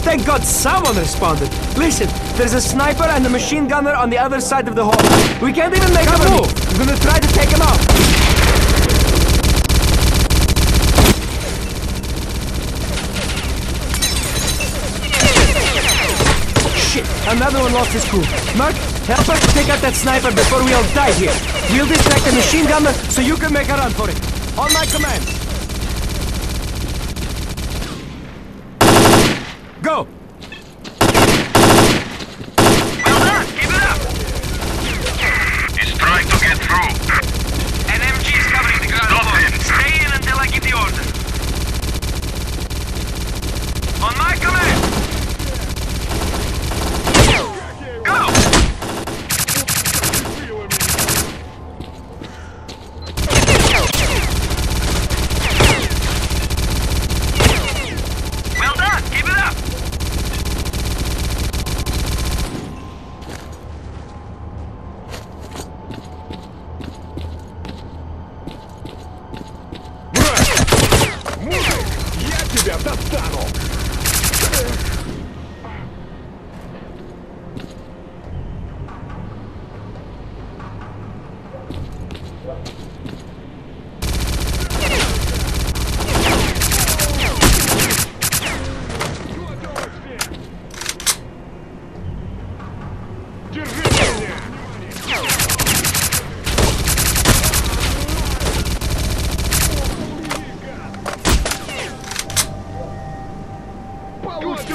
Thank God someone responded. Listen, there's a sniper and a machine gunner on the other side of the hall. We can't even make a move. I'm gonna try to take him out. Shit, another one lost his cool. Mark, help us to take out that sniper before we all die here. We'll distract the machine gunner so you can make a run for it. On my command. Go! Well done! Keep it up! He's trying to get through. An MG is covering the ground. Stop him! Stay in until I give the order. On my command! Go! Well done! Keep it up! Я тебя достану! Держи меня! Получил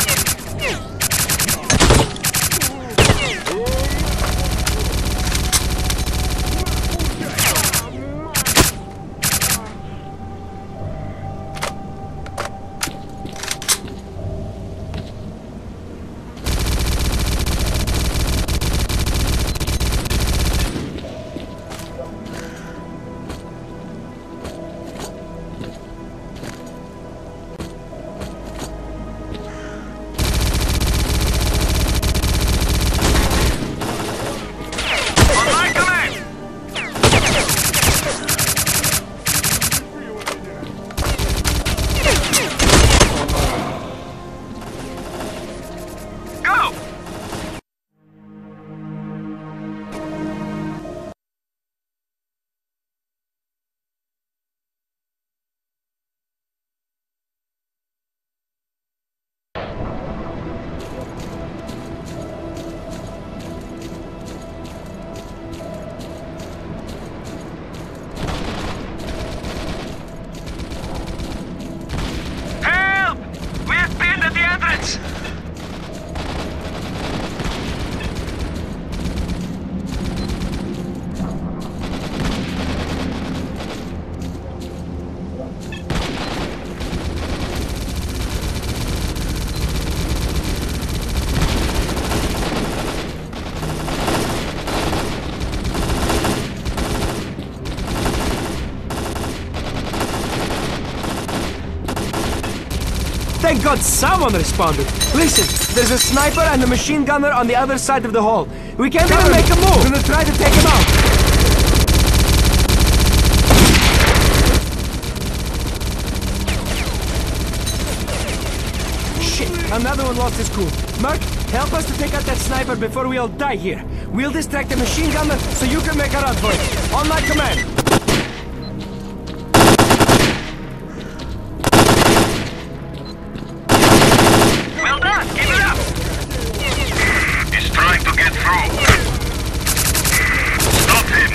Thank God someone responded. Listen, there's a sniper and a machine gunner on the other side of the hall. We can't even make a move. I'm gonna try to take him out. Shit, another one lost his cool. Mark, help us to take out that sniper before we all die here. We'll distract the machine gunner so you can make a run for it. On my command. Trying to get through. Stop him!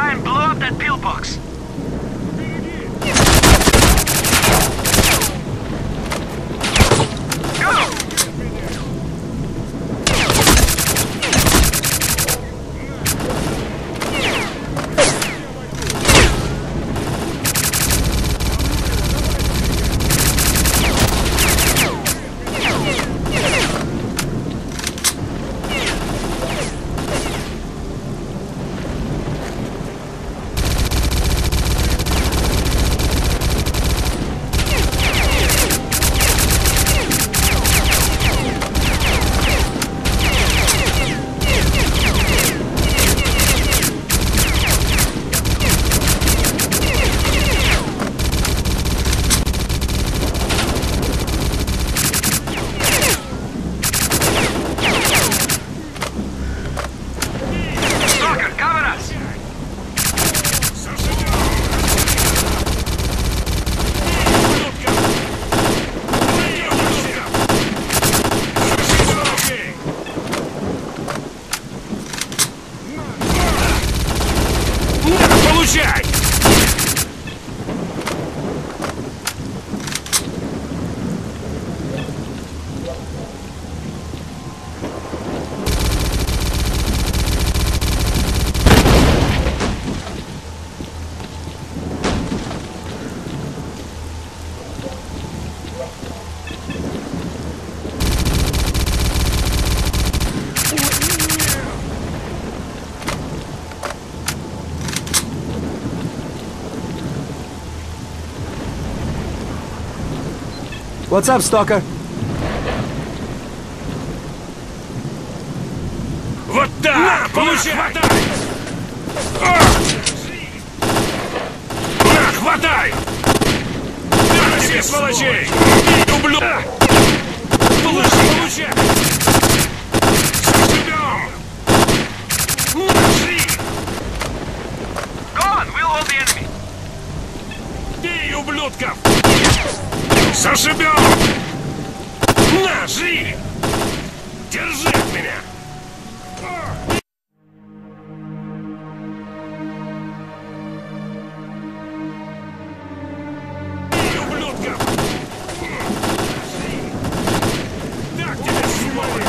Try and blow up that pillbox. Go! What's up, Stalker? Вот так! Получай! На, хватай! На тебе, сволочей! Ублюдок! Получай! Заживем! Жри! Go on, we'll hold the enemy. Бей, ублюдков! Зашибем! На, жри! Держи от меня! Бей, ублюдков! Так тебе, сволочь!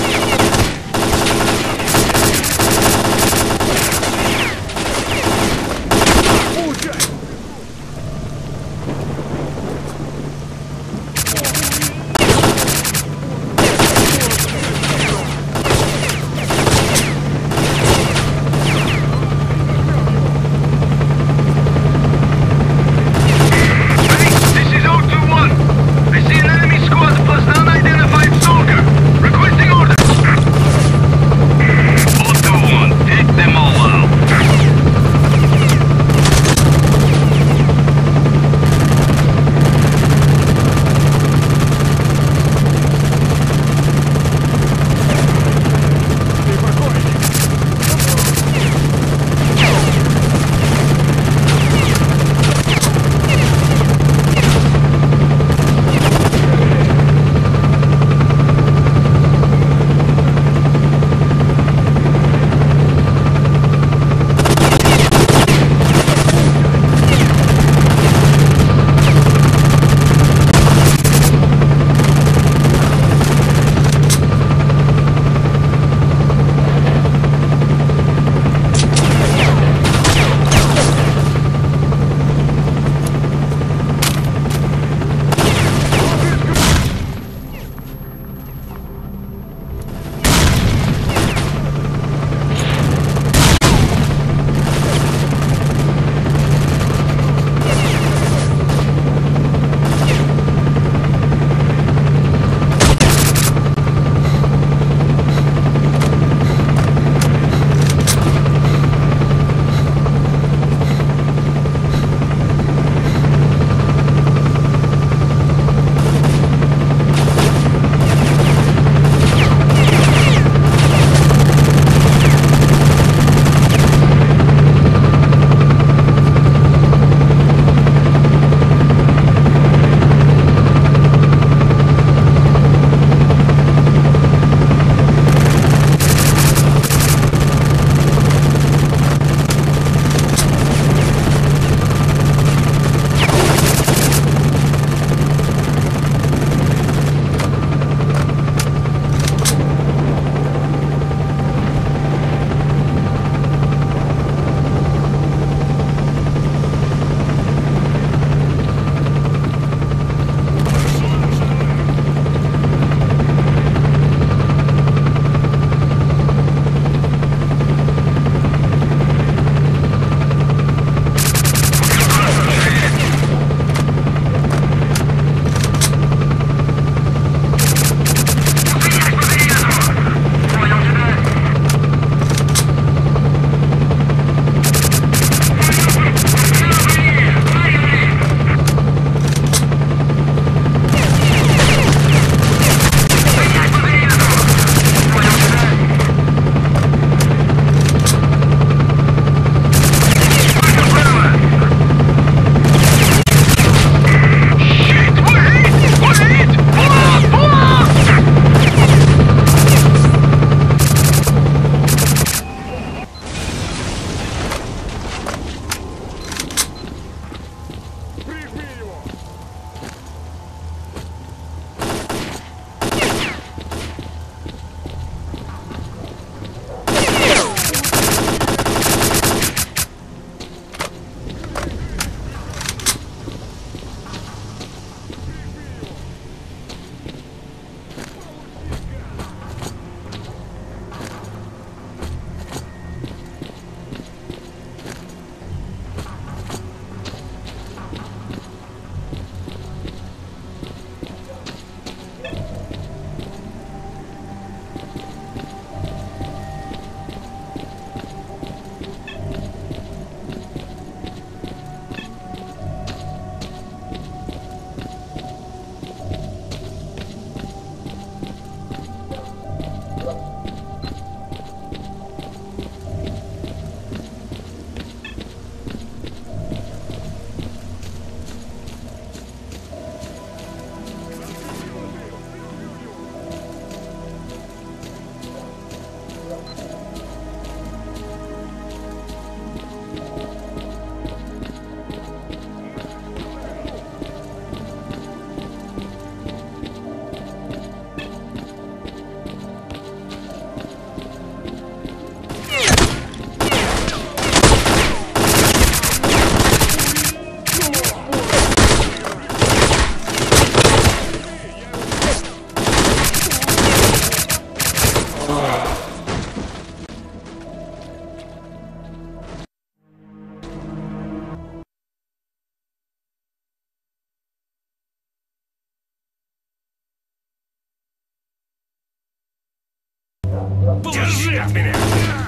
Оставь меня!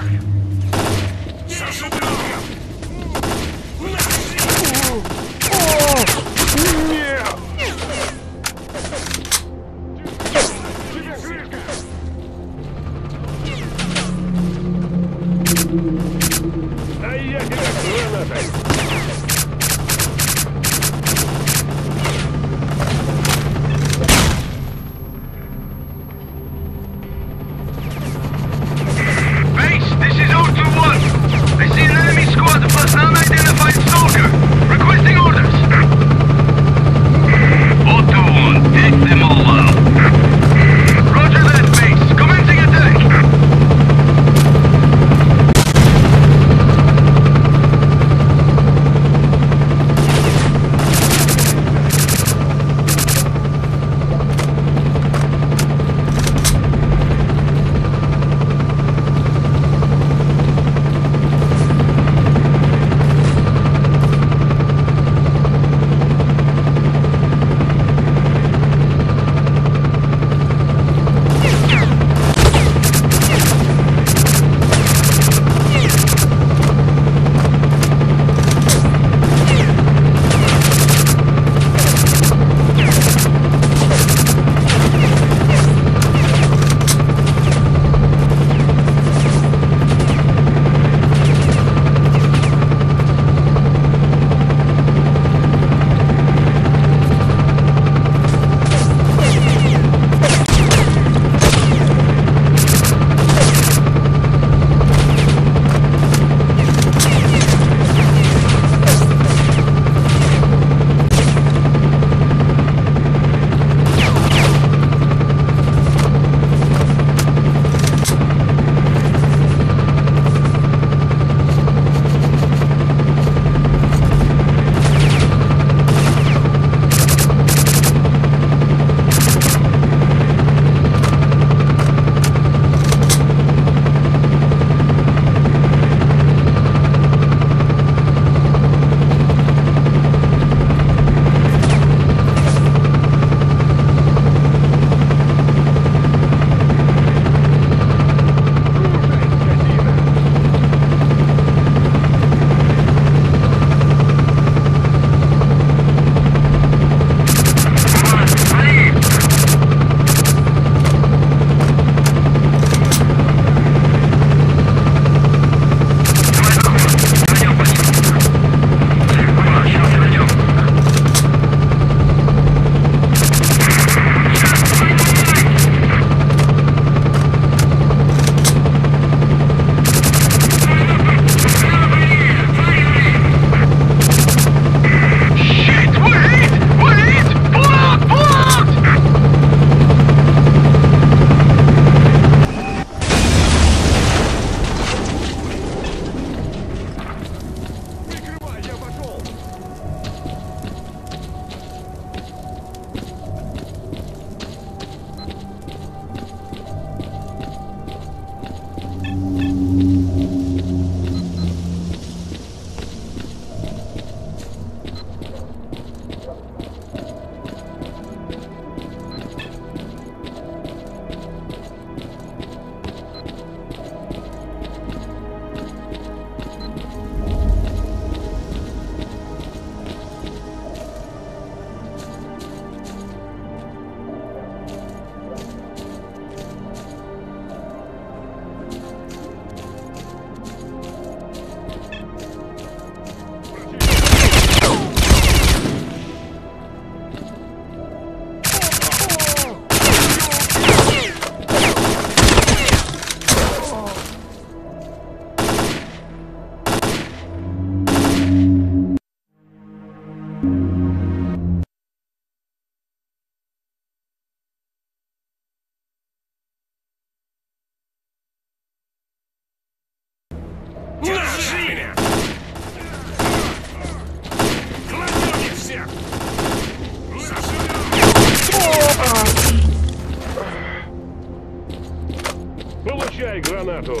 Зажигай! А я тебя гранатой! Base, this is 021. I see an enemy squad plus an unidentified stalker. Requesting orders. 021, take them all out. Roger that, base. Commencing attack. Получай гранату!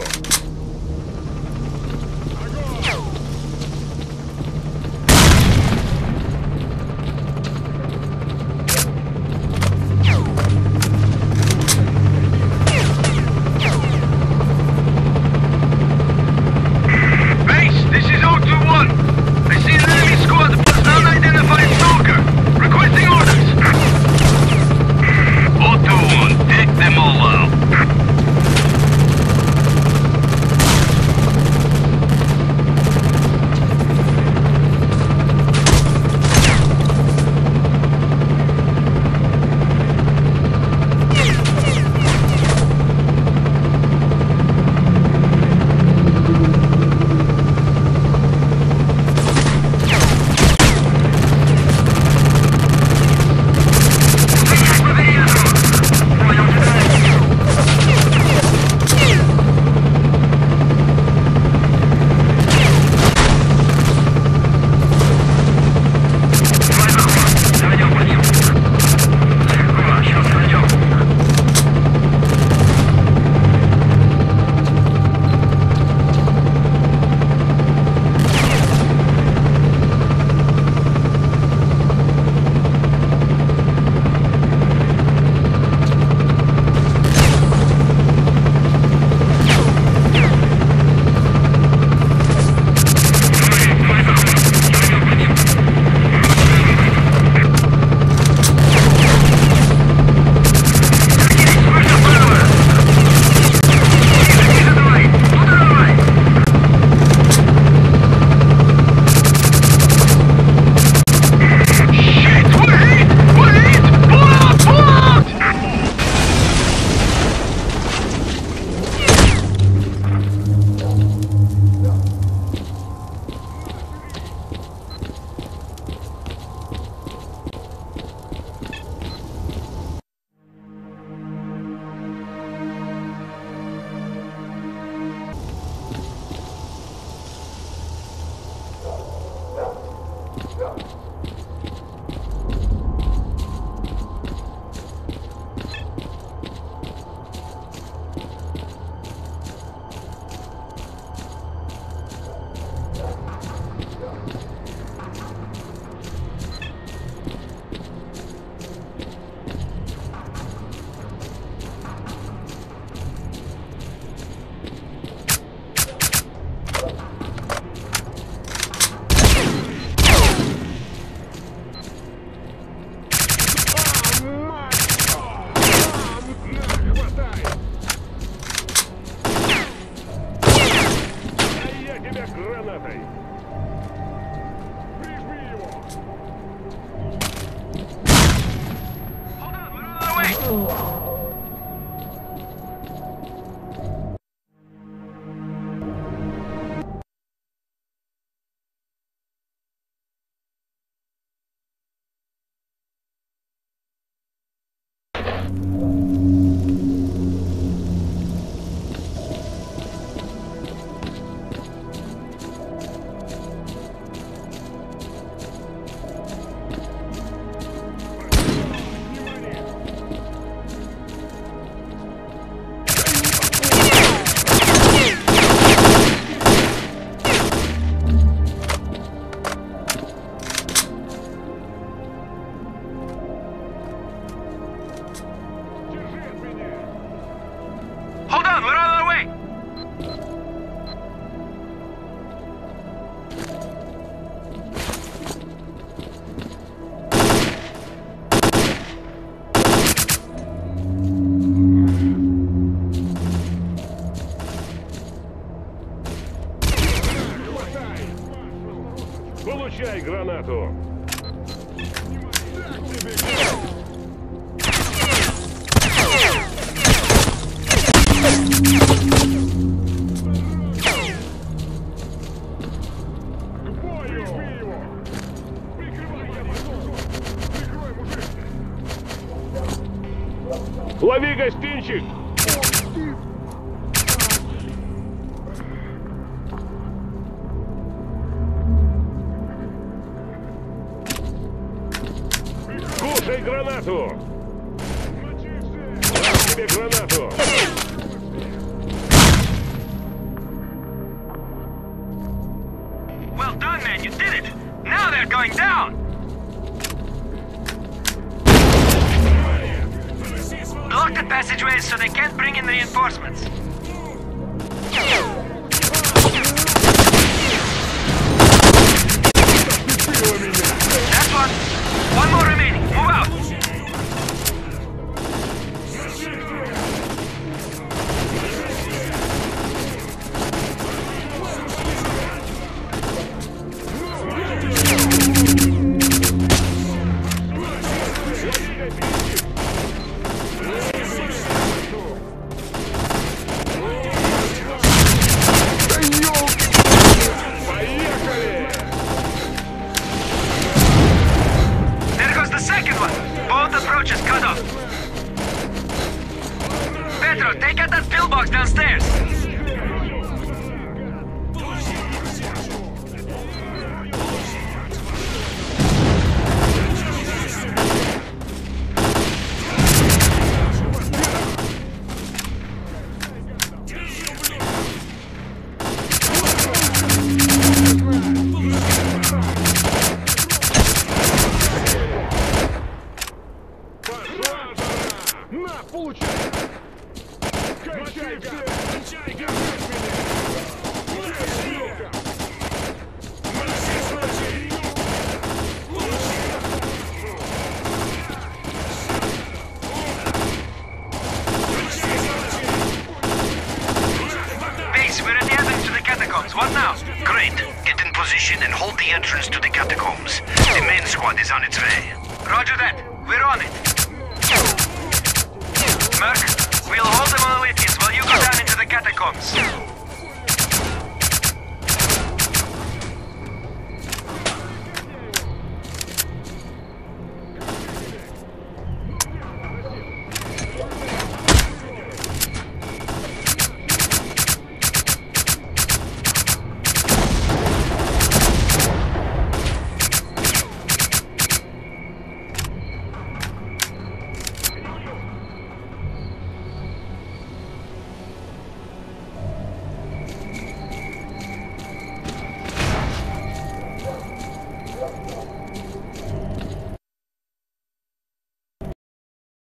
Hold on, we're on our way! Получай гранату! Лови, гостинчик! Кушай гранату! Дам тебе гранату! Well done, man, you did it! Now they're going down! Block the passageways so they can't bring in reinforcements. That's one. One more remaining. Move out. Take out that pillbox downstairs! На, получай! Кончай, кончай! Base, we're at the entrance to the catacombs. What now? Great. Get in position and hold the entrance to the catacombs. The main squad is on its way. Roger that. We're on it. Merc, we'll hold them on the Lithians while you go down into the catacombs.